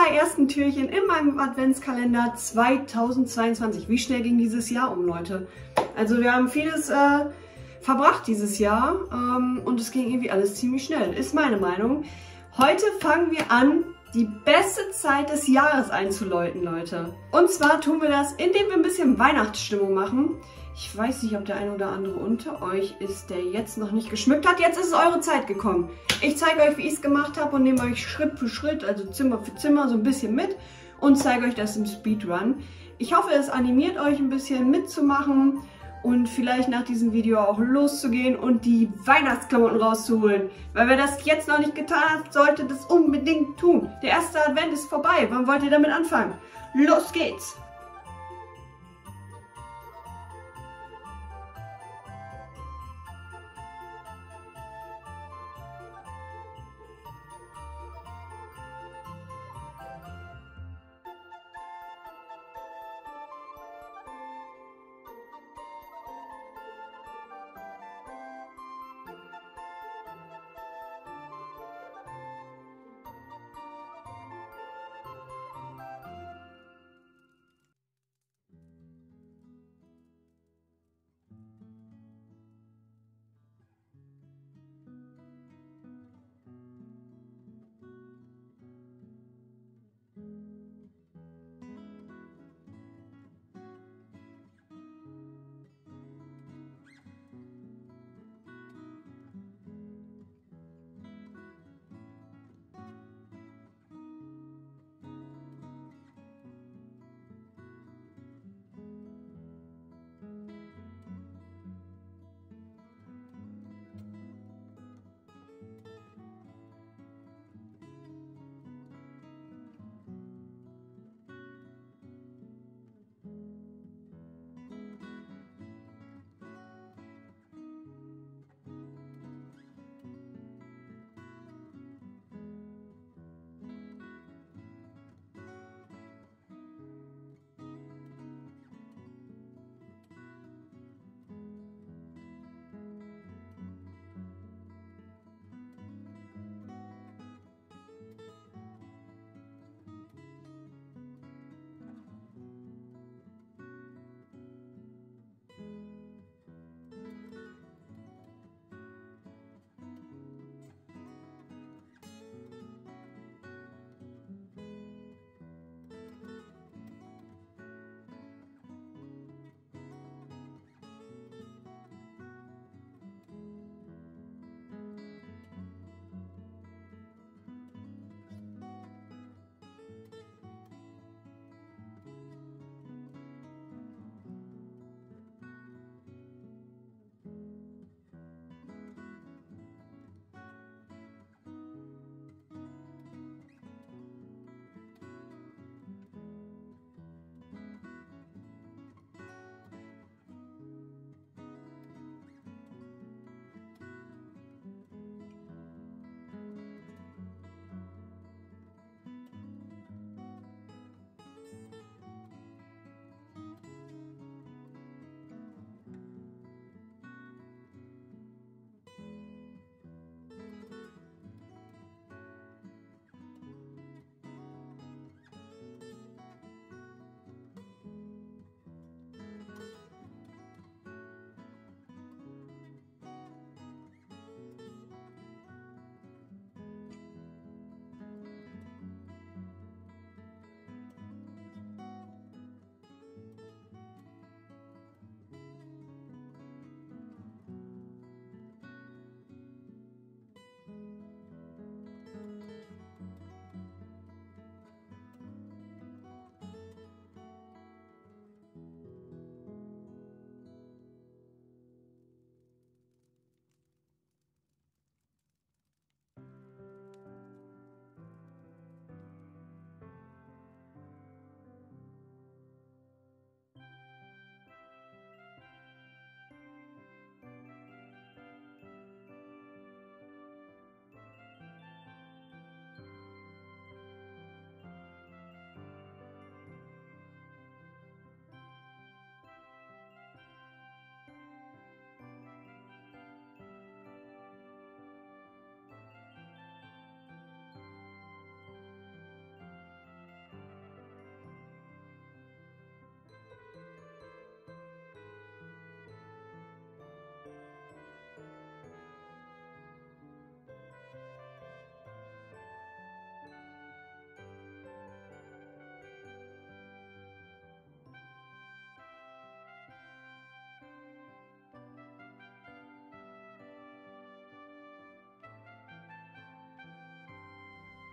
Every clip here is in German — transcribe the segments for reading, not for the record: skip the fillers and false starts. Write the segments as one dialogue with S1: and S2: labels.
S1: allerersten Türchen in meinem Adventskalender 2022. Wie schnell ging dieses Jahr um, Leute? Also wir haben vieles verbracht dieses Jahr und es ging irgendwie alles ziemlich schnell, ist meine Meinung. Heute fangen wir an, die beste Zeit des Jahres einzuläuten, Leute. Und zwar tun wir das, indem wir ein bisschen Weihnachtsstimmung machen. Ich weiß nicht, ob der eine oder andere unter euch ist, der jetzt noch nicht geschmückt hat. Jetzt ist eure Zeit gekommen. Ich zeige euch, wie ich es gemacht habe und nehme euch Schritt für Schritt, also Zimmer für Zimmer, so ein bisschen mit und zeige euch das im Speedrun. Ich hoffe, es animiert euch ein bisschen mitzumachen und vielleicht nach diesem Video auch loszugehen und die Weihnachtsklamotten rauszuholen. Weil wer das jetzt noch nicht getan hat, sollte das unbedingt tun. Der erste Advent ist vorbei. Wann wollt ihr damit anfangen? Los geht's!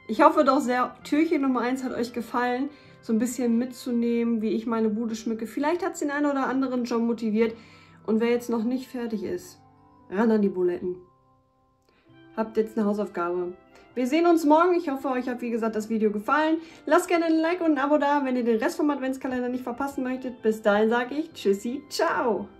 S1: Ich hoffe doch sehr, Türchen Nummer 1 hat euch gefallen, so ein bisschen mitzunehmen, wie ich meine Bude schmücke. Vielleicht hat es den einen oder anderen schon motiviert. Und wer jetzt noch nicht fertig ist, ran an die Buletten. Habt jetzt eine Hausaufgabe. Wir sehen uns morgen. Ich hoffe, euch hat, wie gesagt, das Video gefallen. Lasst gerne ein Like und ein Abo da, wenn ihr den Rest vom Adventskalender nicht verpassen möchtet. Bis dahin sage ich Tschüssi, ciao!